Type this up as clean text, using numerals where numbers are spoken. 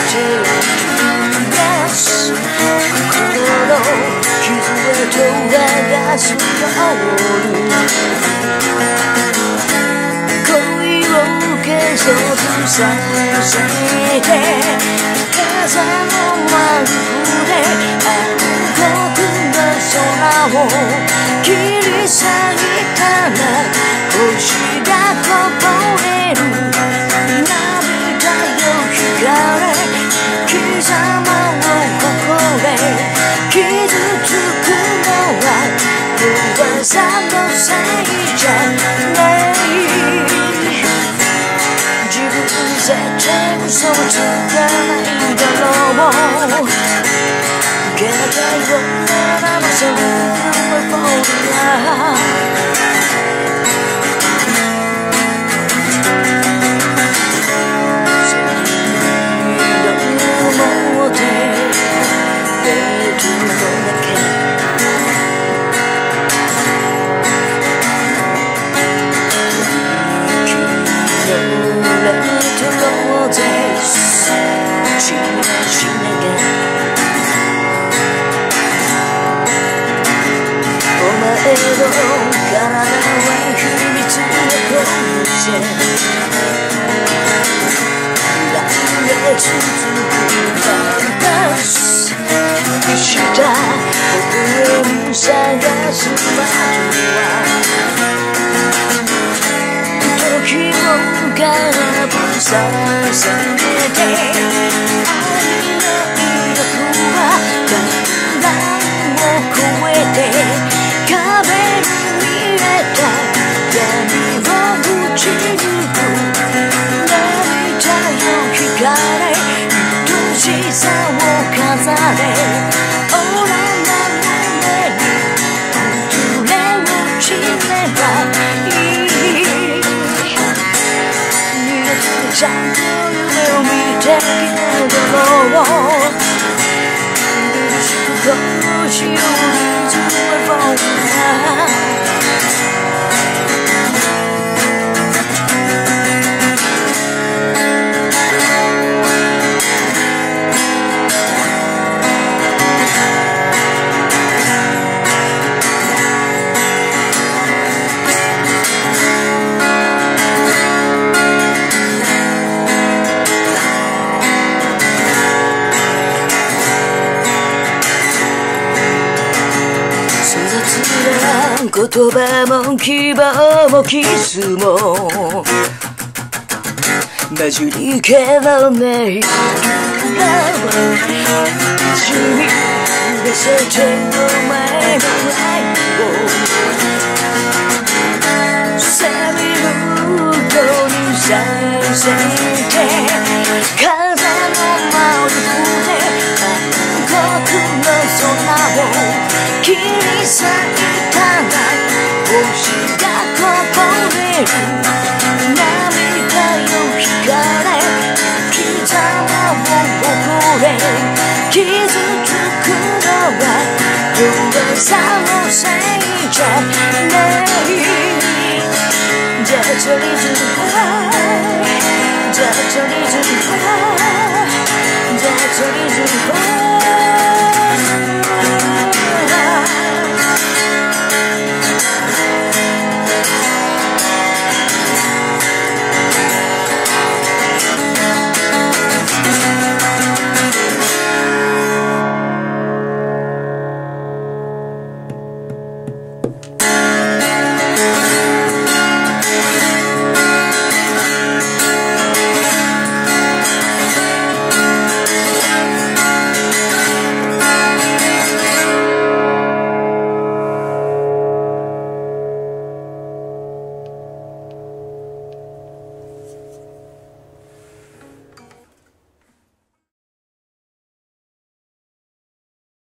手を出す心の傷へと流すように恋を消そうとさせて風の丸で暗黒な空を切り裂いたら星がこぼれる涙よ光れ貴様をここで傷つくのは噂のせいじゃない自分絶対嘘をつかないだろう限界を表せるフォーム体は秘密のコンセ来月続くバンスした微笑み探すまずは時をガブさせて愛の威力はだんだんを超えて壁に見えた闇を打ち抜く涙よ光れ愛しさを飾れオーラな胸に崩れ落ちればいい二度とちゃんと夢を見てきただろう許しく殺しよう言葉も希望もキスも混じりけどね君見せてお前の愛をセミルートにさせて風の魔力で暗黒の空を切り裂いた星がこぼれる涙よ光れ貴様を誇れ傷つくのは噂のせいじゃないThat's the reason why That's the reason why That's the reason why